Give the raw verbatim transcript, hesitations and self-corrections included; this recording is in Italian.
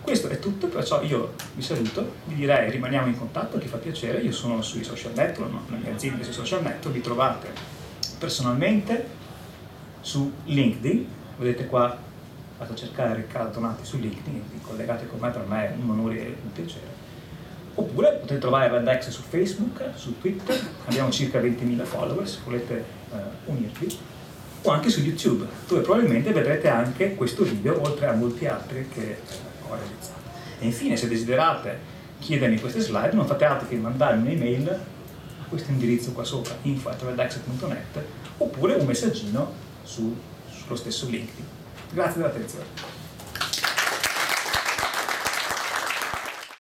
Questo è tutto, perciò io vi saluto, vi direi rimaniamo in contatto, chi fa piacere, io sono sui social network, no? La mia azienda è sui social network, vi trovate personalmente su LinkedIn, vedete qua, vado a cercare Riccardo Donati su LinkedIn, vi collegate con me, per me è un onore e un piacere. Oppure potete trovare Redx su Facebook, su Twitter, abbiamo circa ventimila follower, se volete eh, unirvi, o anche su YouTube, dove probabilmente vedrete anche questo video, oltre a molti altri che eh, ho realizzato. E infine, se desiderate chiedermi queste slide, non fate altro che mandarmi un'email a questo indirizzo qua sopra, info at redx punto net, oppure un messaggino su, sullo stesso LinkedIn. Grazie dell'attenzione.